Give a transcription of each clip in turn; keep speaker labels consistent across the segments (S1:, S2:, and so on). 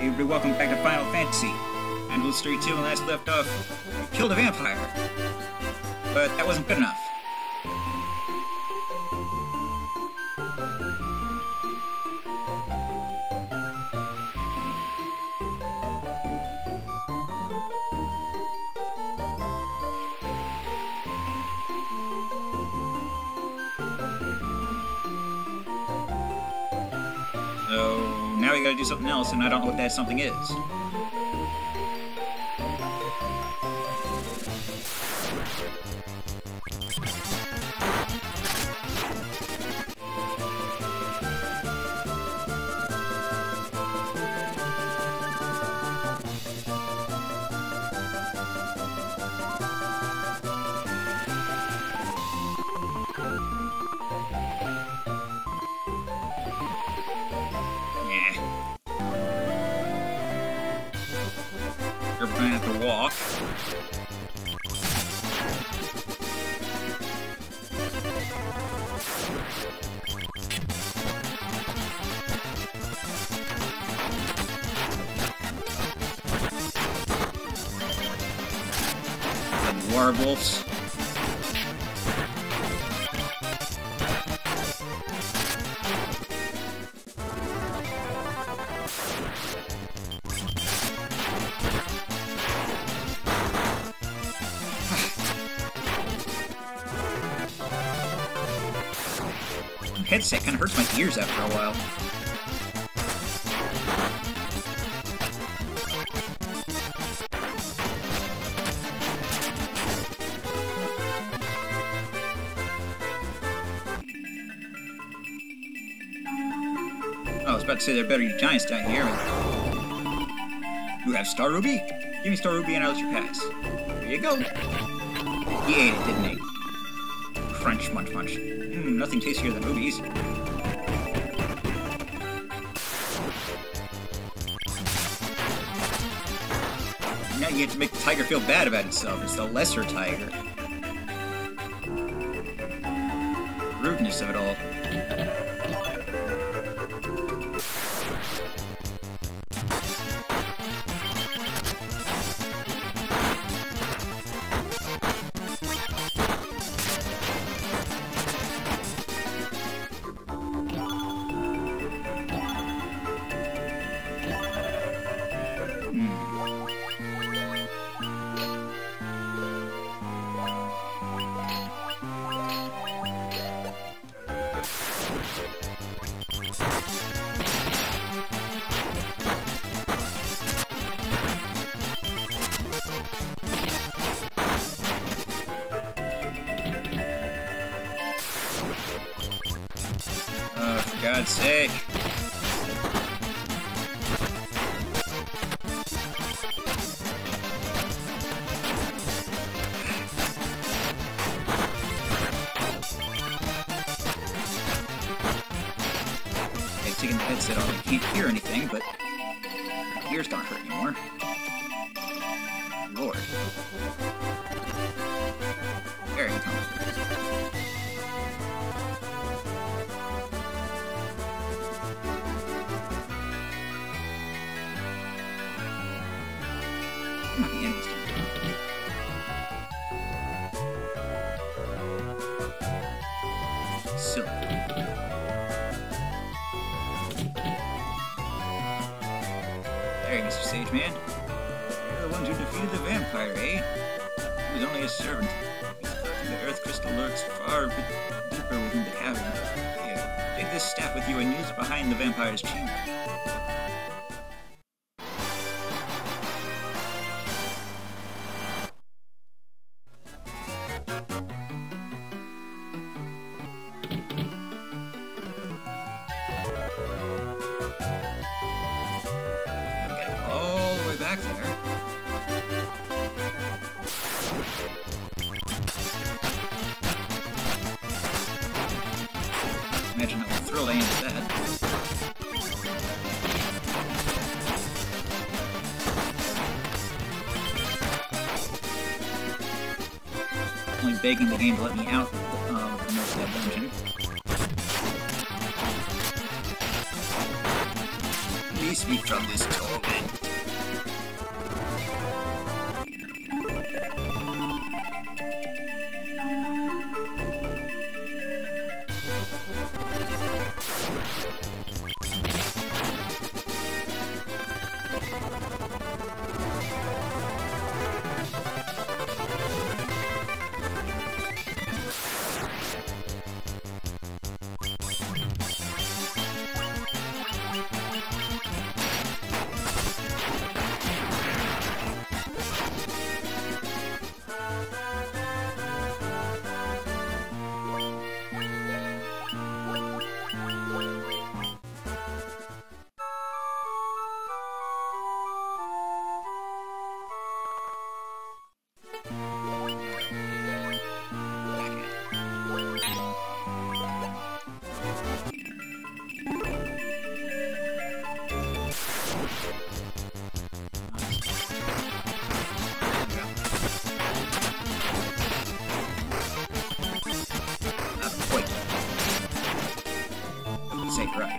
S1: Everybody, welcome back to Final Fantasy. And with Story 2, when last left off, we killed a vampire. But that wasn't good enough. So now we gotta do something else, and I don't know what that something is. We're gonna have to walk. The werewolves. Headset kind of hurts my ears after a while. Oh, I was about to say there better be giants down here. You have Star Ruby? Give me Star Ruby and I'll let you pass. Here you go. He ate it, didn't he? Crunch, munch, munch. Nothing tastier than rubies. Now you get to make the tiger feel bad about itself. It's the lesser tiger. Rudeness of it all. For God's sake. Okay, taking the headset off, I can't hear anything, but my ears don't hurt anymore. Lord. There you go. Silly. There, Mr. Sageman. You're the ones who defeated the vampire, eh? He was only a servant. The earth crystal lurks far deeper within the cavern. Here, take this staff with you and use it behind the vampire's chamber. Back there. Imagine how thrilled I am with that. Only begging the game to let me out for most of that dungeon. release me from this torment. Say right.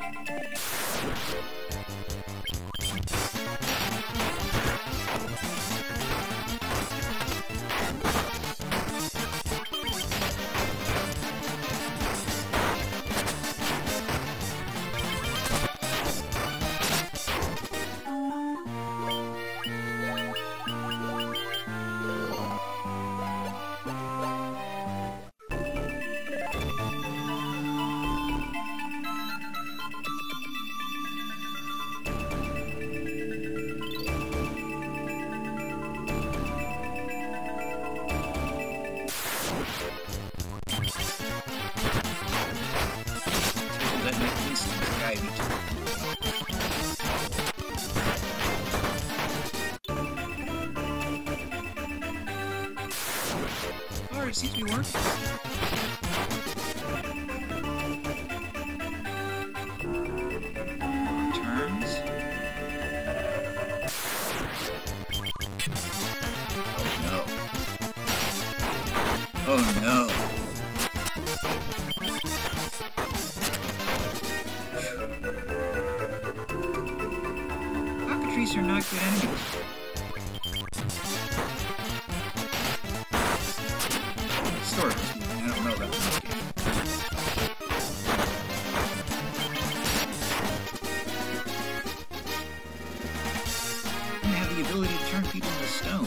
S1: Alright, seems to be working. Turns. Oh no. Oh no. Cockatrices are not good enemies. Sort of. I don't know about this game. And they have the ability to turn people into stone.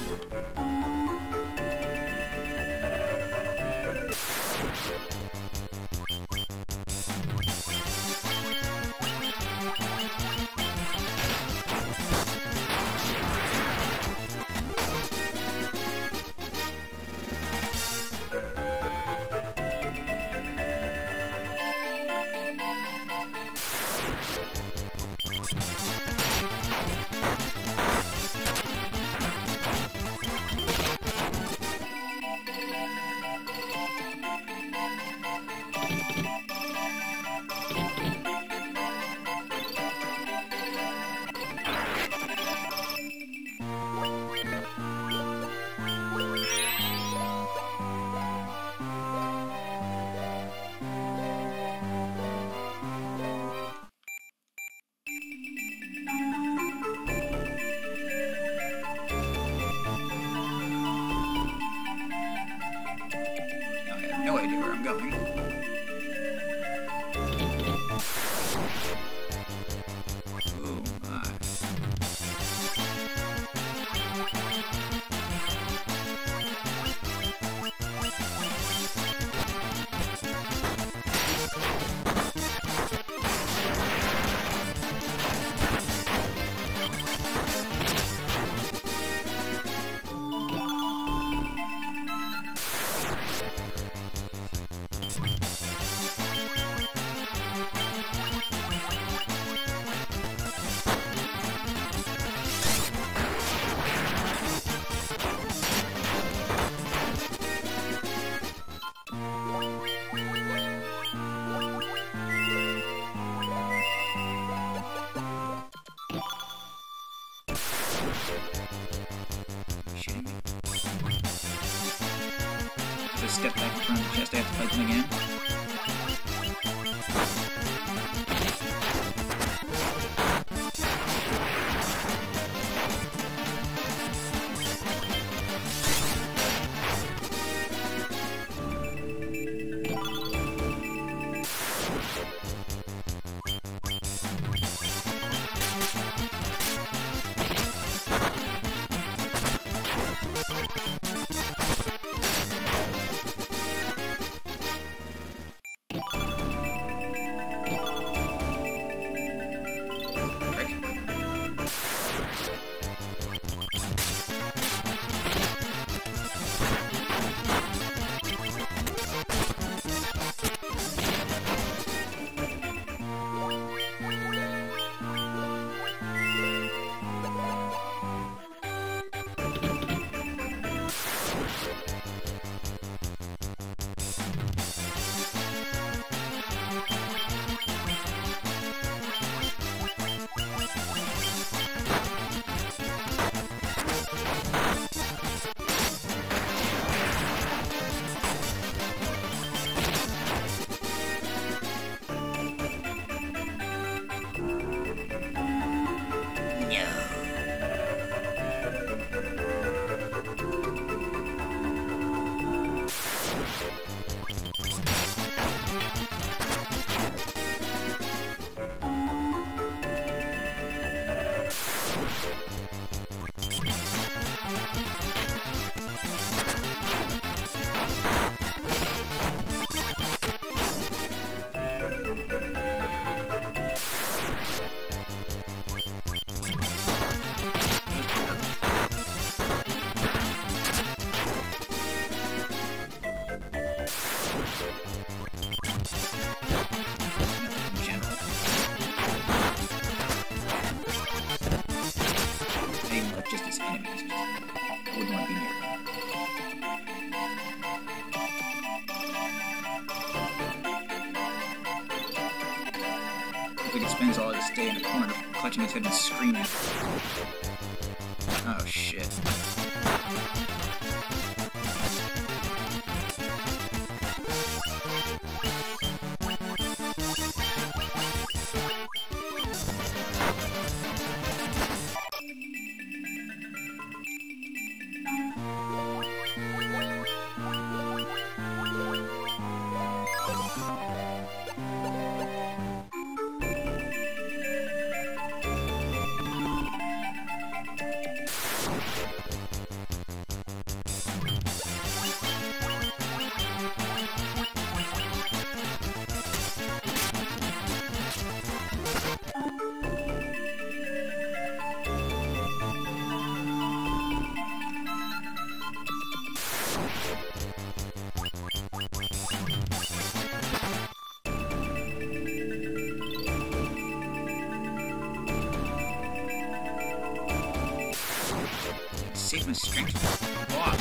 S1: No idea where I'm going. Oh my. Just step back in front of the chest, I have to fight them again. enemies. I wouldn't want to be near them. Looks like it spends all his day in the corner, clutching his head and screaming. Oh shit. Save my strength for the boss.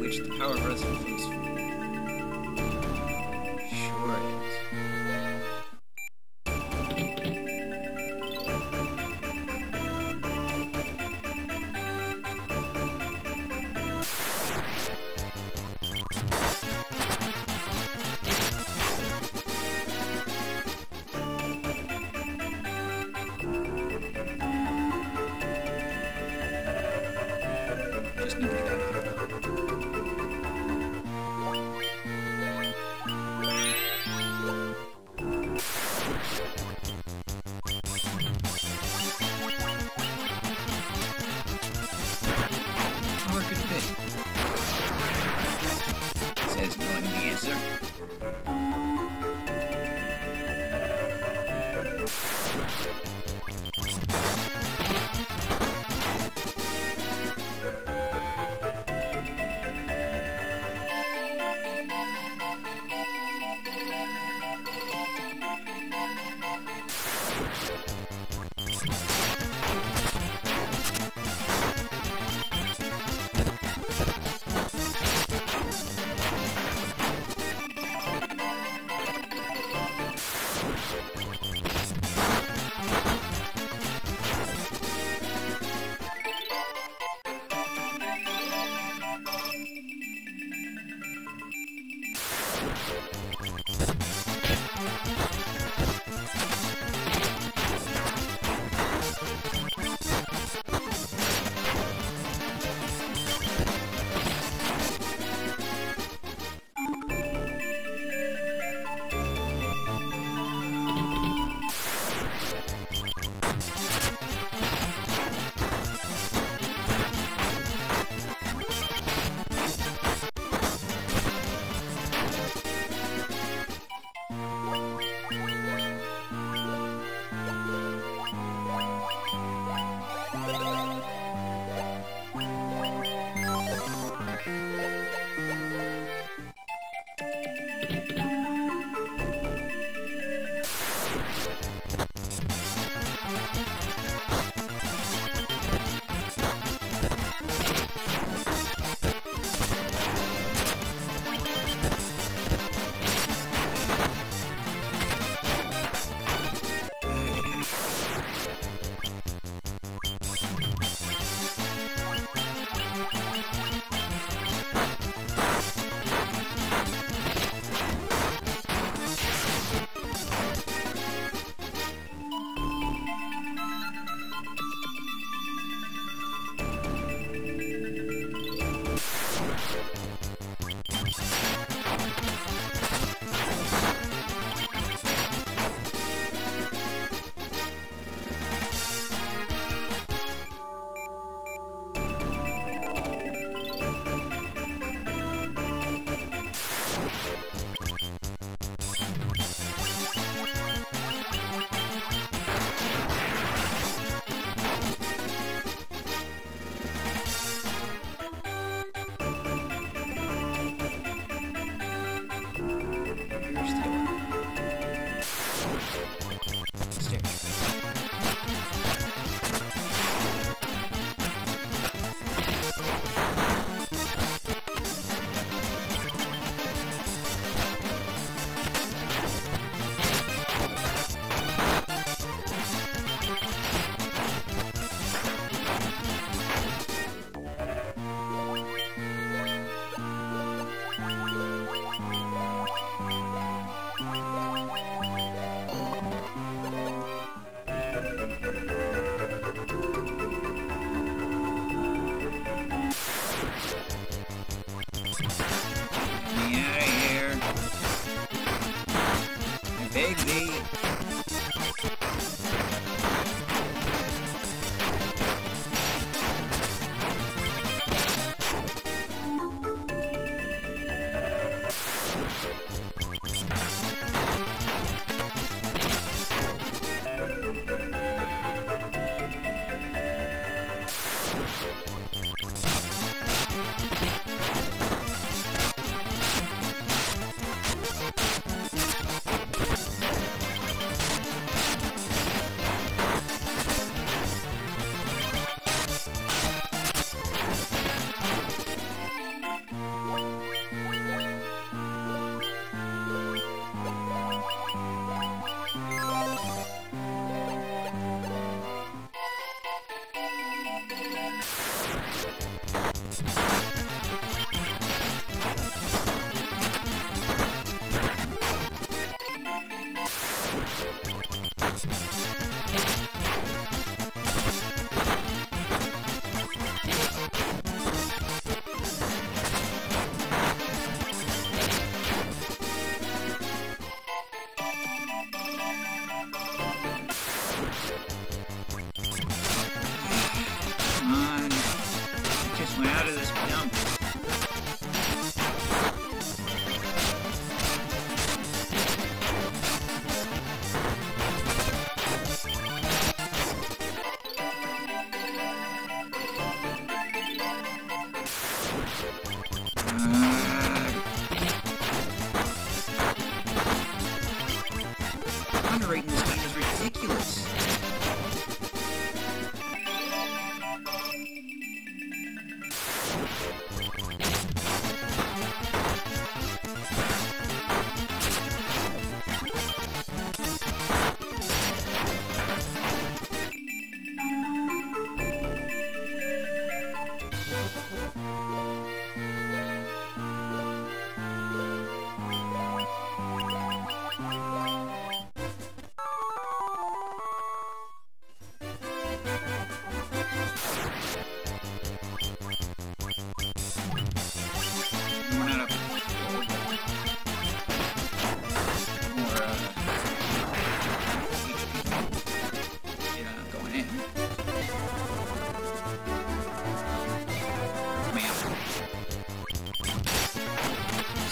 S1: which the power of Earth flows from. Sure is. Just need to get out of here. Or could it be? Says knowing the answer.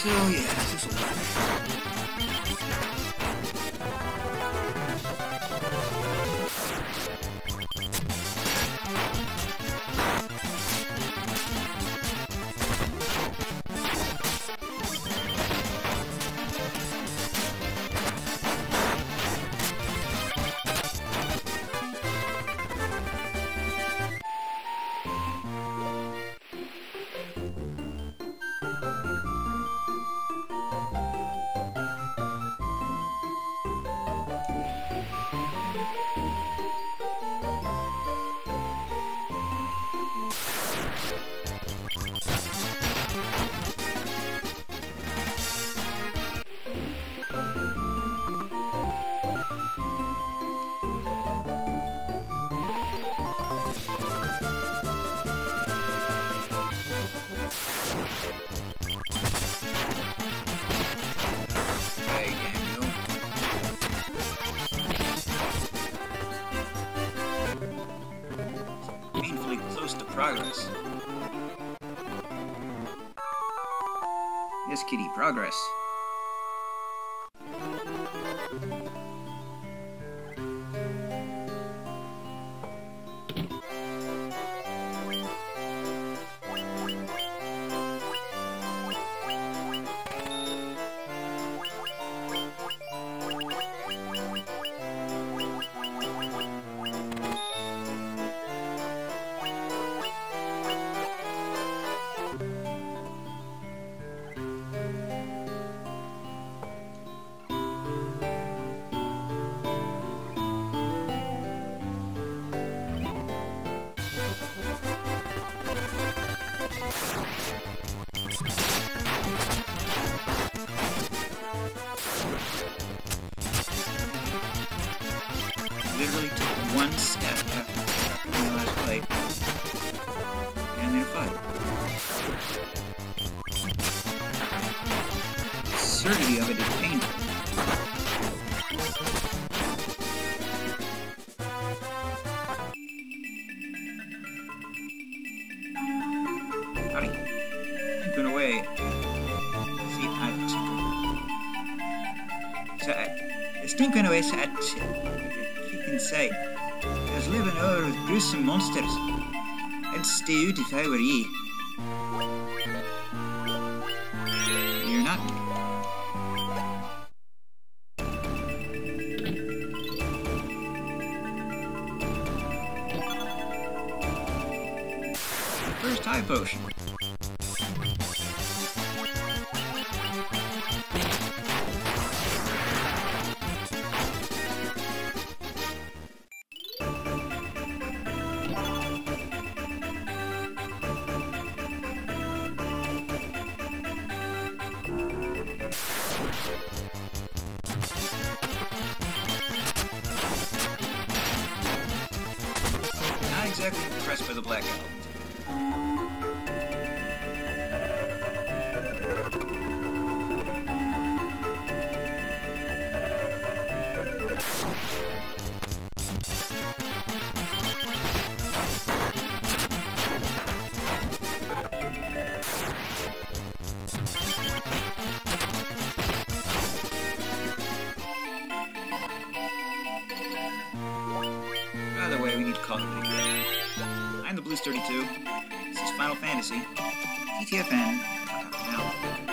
S1: So yeah, this will work. Painfully close to progress. Yes, kitty, progress. Literally took one step after my last fight, and I'm in a fight. The absurdity of it is painful. Howdy. I've been away. See, it's been away, so can say. I was living over with gruesome monsters. I'd stay out if I were ye. You're not. First high potion. Not exactly impressed by the black element. By the way, we need to call it a video. I'm the Blues 32. This is Final Fantasy. TTFN. Now.